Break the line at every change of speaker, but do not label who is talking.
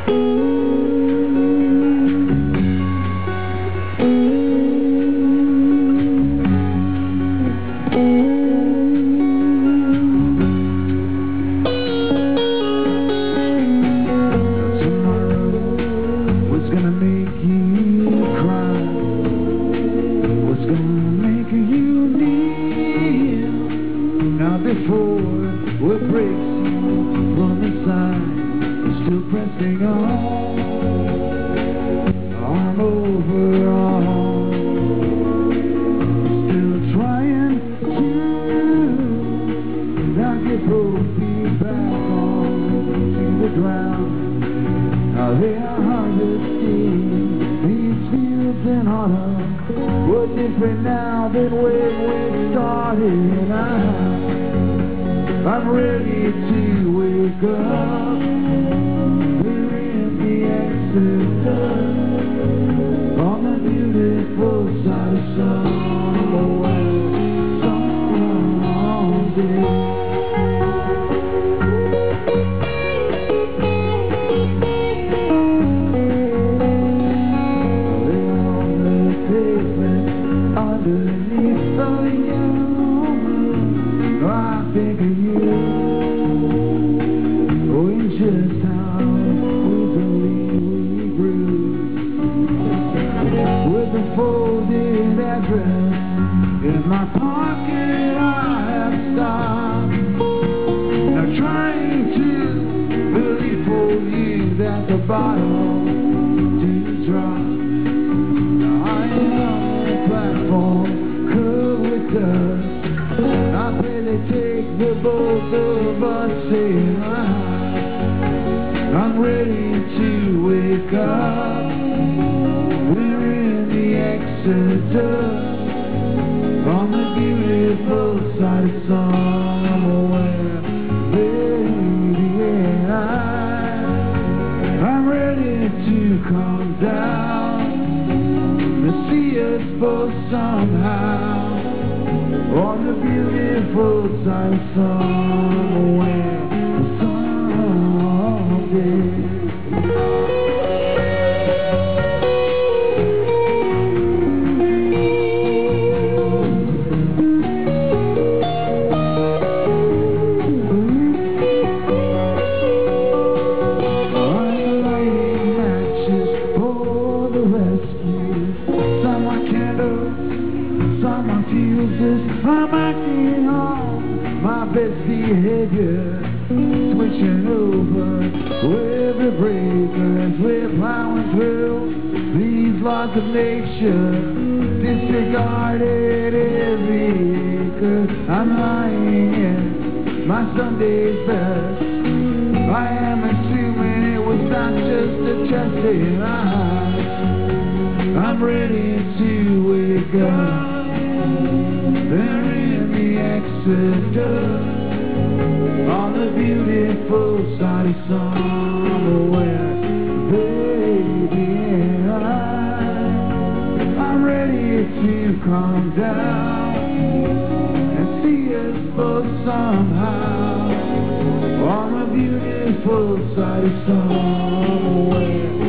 Before what breaks you from inside, still pressing on, arm over arm, still trying to knock your both feet back onto the ground. Now they are harvesting these fields in autumn. What's different now than when we started? I'm ready to wake up. We're in the Exodus, on the beautiful side of somewhere, someday. Lay on the pavement underneath the yellow moon. I think of you. Just how easily we grew, with a folded address in my pocket. I have stopped now trying to believe for you that the bottle to drop. Now I am on the platform covered with dust. I pray they take the both of us saying I'm ready to wake up. We're in the Exodus, on the beautiful side of somewhere, baby. I'm ready to calm down and see us both somehow, on the beautiful side of somewhere. I'm acting on my best behavior, switching over with the breakers. We're plowing through these laws of nature, disregarded every acre. I'm lying in my Sunday's best. I am assuming it was not just a testing. I'm ready to wake up. They're in the Exodus, on the beautiful side of somewhere, baby. I'm ready to calm down and see us both somehow, on the beautiful side of somewhere.